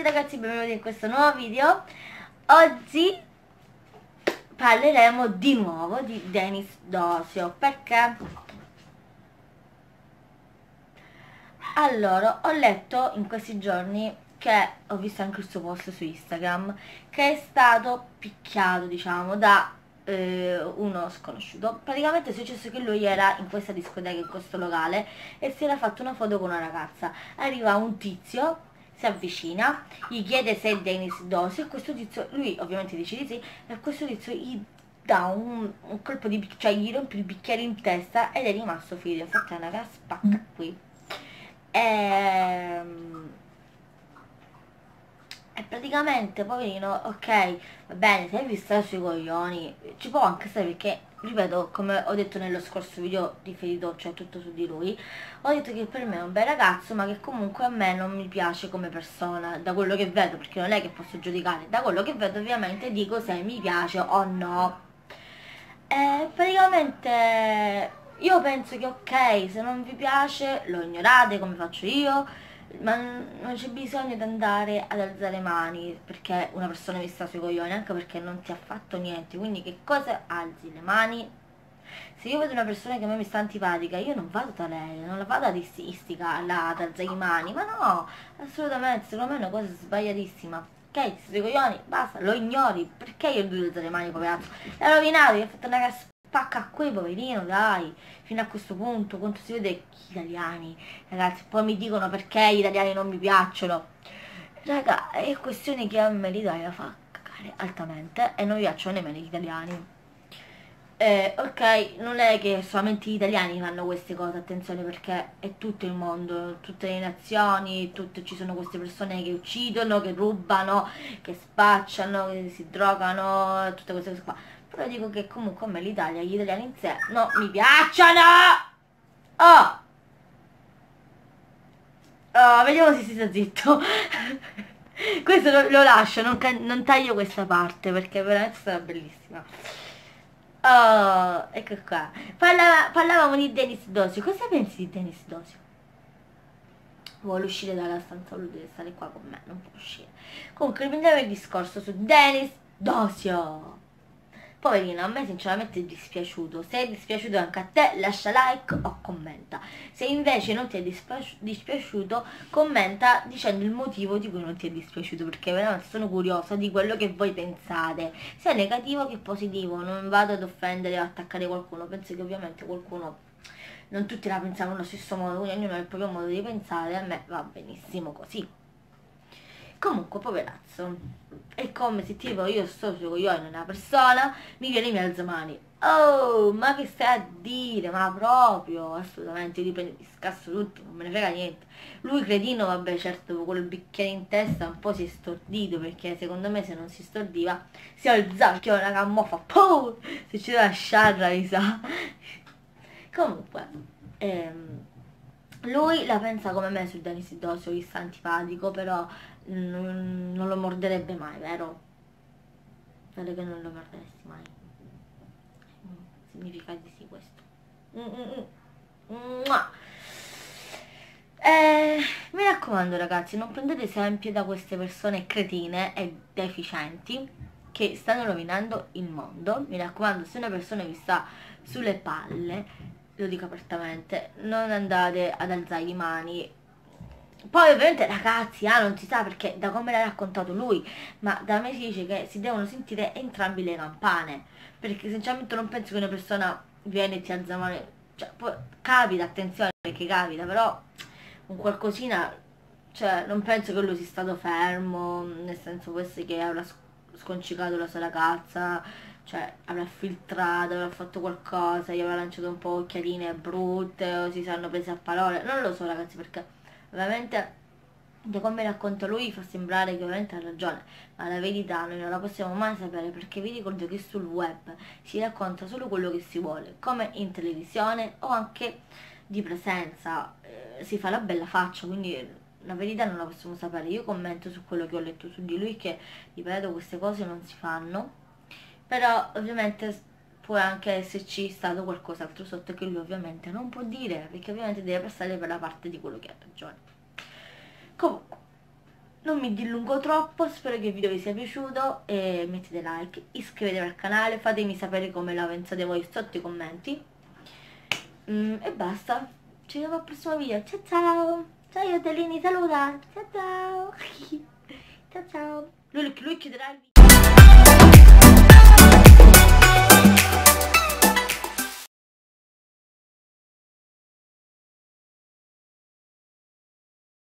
tutti ragazzi, benvenuti in questo nuovo video. Oggi parleremo di nuovo di Denis D'Osio. Perché? Allora, ho letto in questi giorni che ho visto anche il suo post su Instagram che è stato picchiato, diciamo, da uno sconosciuto. Praticamente è successo che lui era in questa discoteca, in questo locale, e si era fatto una foto con una ragazza. Arriva un tizio, si avvicina, gli chiede se è Denis D'Osio e questo tizio, lui ovviamente dice di sì, e questo tizio gli dà un colpo di bicchiere, cioè gli rompe il bicchiere in testa ed è rimasto ferito. Infatti è una gara spacca qui. E praticamente, poverino, ok, va bene, se hai visto sui coglioni, ci può anche stare perché, ripeto, come ho detto nello scorso video riferito, cioè tutto su di lui, ho detto che per me è un bel ragazzo, ma che comunque a me non mi piace come persona, da quello che vedo, perché non è che posso giudicare, da quello che vedo ovviamente dico se mi piace o no. Praticamente io penso che ok, se non vi piace lo ignorate come faccio io, ma non c'è bisogno di andare ad alzare mani perché una persona vi sta sui coglioni, anche perché non ti ha fatto niente, quindi che cosa alzi le mani? Se io vedo una persona che a me mi sta antipatica, io non vado da lei, non la vado ad istica, ad alzare le mani, ma no, assolutamente, secondo me è una cosa sbagliatissima. Ok, se sei coglioni, basta, lo ignori, perché io devo alzare le mani, poverazzo? L'ha rovinato, gli ha fatto una spacca a quei, poverino, dai, fino a questo punto, quanto si vede gli italiani, ragazzi, poi mi dicono perché gli italiani non mi piacciono. Raga, è questione che a me l'Italia fa cagare altamente e non mi piacciono nemmeno gli italiani. Ok, non è che solamente gli italiani fanno queste cose, attenzione, perché è tutto il mondo, tutte le nazioni, ci sono queste persone che uccidono, che rubano, che spacciano, che si drogano, tutte queste cose qua. Però dico che comunque a me l'Italia, gli italiani in sé, non mi piacciono! Oh! Oh, vediamo se si sta zitto. Questo lo lascio, non taglio questa parte perché veramente sarà bellissima. Oh, ecco qua. Parlavamo di Denis D'Osio. Cosa pensi di Denis D'Osio? Vuole uscire dalla stanza, lui deve stare qua con me, non può uscire. Comunque riprendiamo il discorso su Denis D'Osio. Poverino, a me sinceramente è dispiaciuto. Se è dispiaciuto anche a te, lascia like o commenta. Se invece non ti è dispiaciuto, commenta dicendo il motivo di cui non ti è dispiaciuto, perché veramente sono curiosa di quello che voi pensate, sia negativo che positivo. Non vado ad offendere o attaccare qualcuno, penso che ovviamente qualcuno, non tutti la pensano allo stesso modo, quindi ognuno ha il proprio modo di pensare, a me va benissimo così. Comunque, poverazzo, è come se tipo io sto sui coglioni una persona, mi viene e mi alza mani. Oh, ma che stai a dire? Ma proprio, assolutamente, io dipende, ti scasso tutto, non me ne frega niente. Lui cretino, vabbè, certo, con quel bicchiere in testa un po' si è stordito, perché secondo me se non si stordiva si alzava, che una camuffa, pum, se ci deve lasciare la risa. Comunque, lui la pensa come me su Denis D'Osio, gli sta antipatico, però non lo morderebbe mai, vero? Vero che non lo morderesti mai. Significa di sì questo. Mua. Mi raccomando ragazzi, non prendete esempio da queste persone cretine e deficienti che stanno rovinando il mondo. Mi raccomando, se una persona vi sta sulle palle, lo dico apertamente, non andate ad alzare le mani. Poi ovviamente ragazzi, non si sa perché da come l'ha raccontato lui, ma da me si dice che si devono sentire entrambi le campane, perché sinceramente non penso che una persona viene e ti alza mano, cioè poi capita, attenzione perché capita, però un qualcosina, cioè non penso che lui sia stato fermo, nel senso può essere che avrà sconcicato la sua ragazza, cioè avrà filtrato, avrà fatto qualcosa, gli avrà lanciato un po' occhialine brutte o si saranno presi a parole, non lo so ragazzi, perché ovviamente da come racconta lui fa sembrare che ovviamente ha ragione, ma la verità noi non la possiamo mai sapere, perché vi ricordo che sul web si racconta solo quello che si vuole, come in televisione o anche di presenza, si fa la bella faccia, quindi la verità non la possiamo sapere. Io commento su quello che ho letto su di lui, che ripeto queste cose non si fanno, però ovviamente può anche esserci stato qualcos'altro sotto che lui ovviamente non può dire, perché ovviamente deve passare per la parte di quello che ha ragione. Comunque, Non mi dilungo troppo, spero che il video vi sia piaciuto e mettete like, iscrivetevi al canale, fatemi sapere come la pensate voi sotto i commenti. E basta, ci vediamo al prossimo video, ciao ciao! Ciao Iodellini, saluta! Ciao ciao! Ciao ciao! Lui chiuderà il video.